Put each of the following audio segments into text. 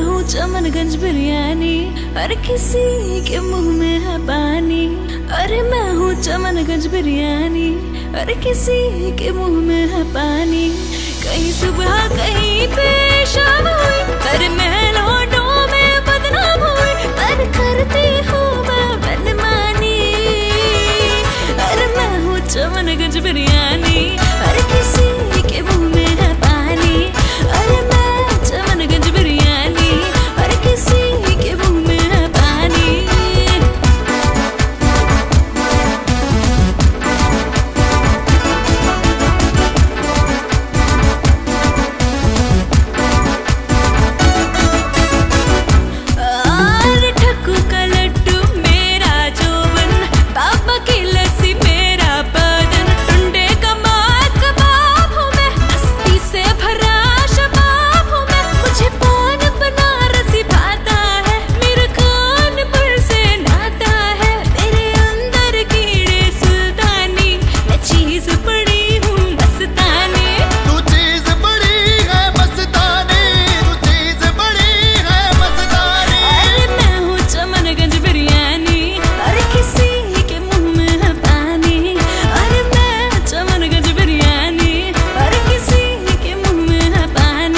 हूँ चमनगंज बिरयानी, हर किसी के मुंह में है पानी। अरे मैं हूँ चमनगंज बिरयानी, हर किसी के मुंह में है पानी। कहीं सुबह कहीं पे शाम हुई, पर मैं लौटों में बदनाम हुई। पर करती हूँ मैं मनमानी। अरे मैं हूँ चमनगंज बिरयानी, हर किसी के मुंह में है पानी। अरे मैं चमनगंज बिरयानी, हर किसी के मुंह में है पानी। और ठक्कू का लड्डू मेरा जोबन, पापा की लस्सी मेरा बदन। टुंडे का मांस कबाब हूँ मैं, मस्ती से भरा शबाब हूँ मैं। मुझे पान बनारसी भाता है, मेरा कानपुर से नाता है। मेरे अंदर कीड़े सुल्तानी, मैं चीज बड़ी हूँ मस्तानी। तू चीज बड़ी है मस्तानी, तू चीज बड़ी है मस्तानी। अरे मैं हूँ चमनगंज बिरयानी, हर किसी के मुंह में है पानी। अरे मैं चमनगंज बिरयानी, हर किसी के मुंह में है पानी।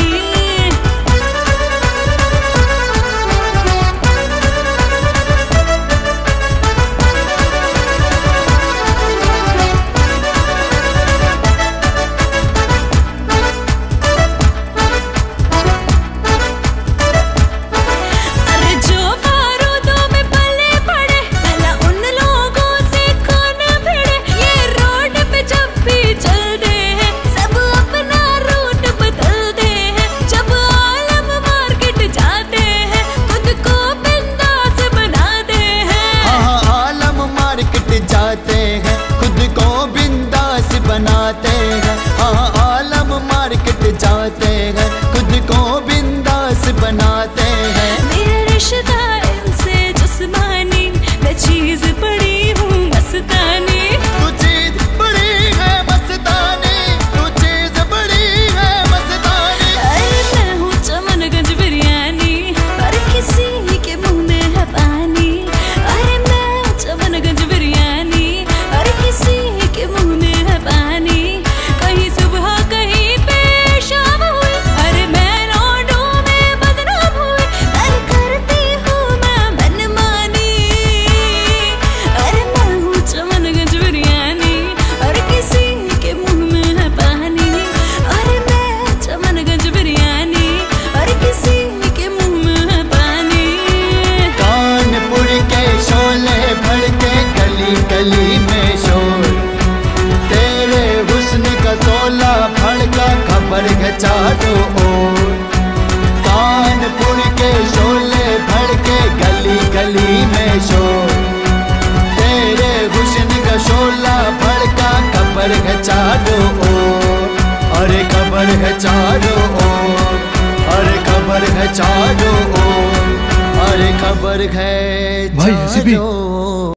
अरे जो बारूदों में पले पड़े, भला उन लोगों से कौन भिड़े। ये रोड पे जब भी चलते हैं, सब अपना रूट बदलते हैं। जब आलम मार्केट जाते हैं, खुद को बिंदास बनाते हैं। हाँ आलम मार्केट जाते हैं, खुद को बिंदास बनाते हैं। हाँ आलम मार्केट जाते हैं, खुद को बिंदास बनाते हैं। मेरा रिश्ता इनसे जिस्मानी, मैं चीज बड़ी हूँ मस्तानी। तू चीज बड़ी है मस्तानी, तू चीज बड़ी है मस्तानी। अरे मैं हूँ चमनगंज बिरयानी, हर किसी के मुंह में है पानी। अरे मैं चमनगंज बिरयानी, हर किसी के मुंह में है पानी। कहीं सुबह कहीं पे शाम हुई, अरे मैं लौटों में बदनाम हुई। पर करती हूँ मैं मनमानी। अरे मैं हूँ चमनगंज बिरयानी, हर किसी के मुंह में है पानी। अरे मैं चमनगंज बिरयानी, हर किसी के मुंह में है पानी। कानपुर के शोले भड़के गली गली में शोर, तेरे हुस्न का शोला भड़का खबर है चारों ओर। कानपुर के शोले भड़के गली गली में शोर, तेरे हुस्न का शोला भड़का खबर है चारों ओर। अरे खबर है चारों ओर, अरे खबर है चारों ओर, अरे खबर है भाई, ऐसे भी? चारों